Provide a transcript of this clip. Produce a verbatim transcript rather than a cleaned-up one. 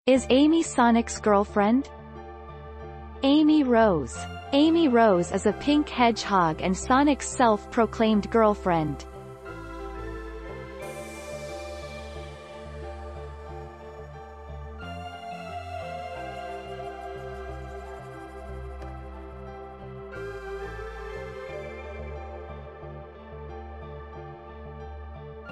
Is Amy Sonic's girlfriend? Amy Rose. Amy Rose is a pink hedgehog and Sonic's self-proclaimed girlfriend.